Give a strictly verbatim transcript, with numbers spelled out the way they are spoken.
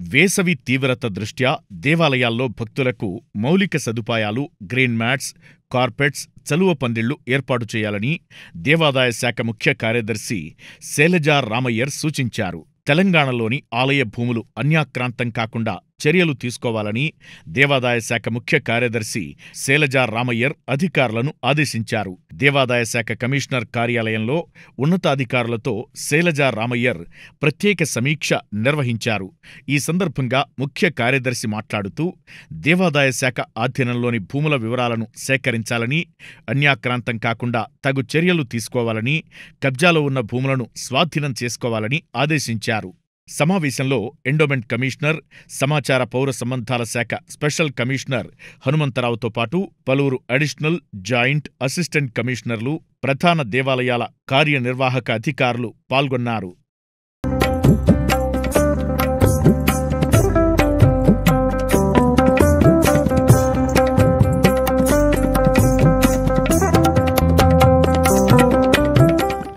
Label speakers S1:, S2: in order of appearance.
S1: వేసవి తీవ్రత దృష్ట్యా దేవాలయాల్లో భక్తులకు మౌలిక సదుపాయాలు, గ్రీన్ మ్యాట్స్, కార్పెట్స్, చలువ పందిళ్లు ఏర్పాటు చేయాలని దేవాదాయ శాఖ ముఖ్య కార్యదర్శి శైలజా రామయ్యర్ సూచించారు. తెలంగాణలోని ఆలయ భూములు అన్యాక్రాంతం కాకుండా చర్యలు తీసుకోవాలని దేవాదాయ శాఖ ముఖ్య కార్యదర్శి శైలజా రామయ్యర్ అధికారులను ఆదేశించారు. దేవాదాయ శాఖ కమిషనర్ కార్యాలయంలో ఉన్నతాధికారులతో శైలజా రామయ్యర్ ప్రత్యేక సమీక్ష నిర్వహించారు. ఈ సందర్భంగా ముఖ్య కార్యదర్శి మాట్లాడుతూ దేవాదాయ శాఖ ఆధీనంలోని భూముల వివరాలను సేకరించాలని, అన్యాక్రాంతం కాకుండా తగు చర్యలు తీసుకోవాలని, కబ్జాలో ఉన్న భూములను స్వాధీనం చేసుకోవాలని ఆదేశించారు. సమావేశంలో ఎండోమెంట్ కమిషనర్, సమాచార పౌర సంబంధాల శాఖ స్పెషల్ కమిషనర్ హనుమంతరావుతో పాటు పలువురు అడిషనల్, జాయింట్, అసిస్టెంట్ కమిషనర్లు, ప్రధాన దేవాలయాల కార్యనిర్వాహక అధికారులు పాల్గొన్నారు.